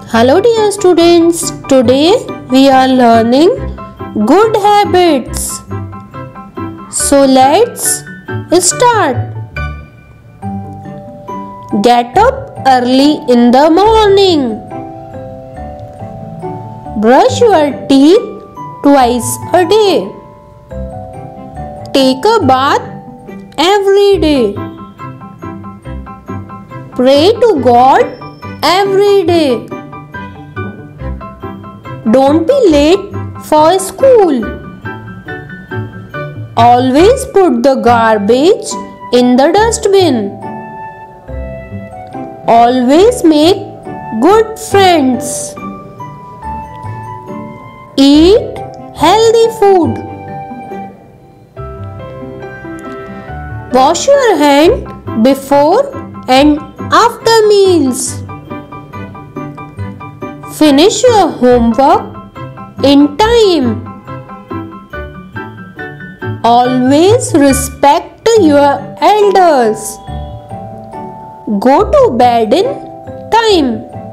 Hello dear students, today we are learning good habits. So let's start. Get up early in the morning. Brush your teeth twice a day. Take a bath every day. Pray to God every day. Don't be late for school. Always put the garbage in the dustbin. Always make good friends. Eat healthy food. Wash your hand before and after meals. Finish your homework in time. Always respect your elders. Go to bed in time.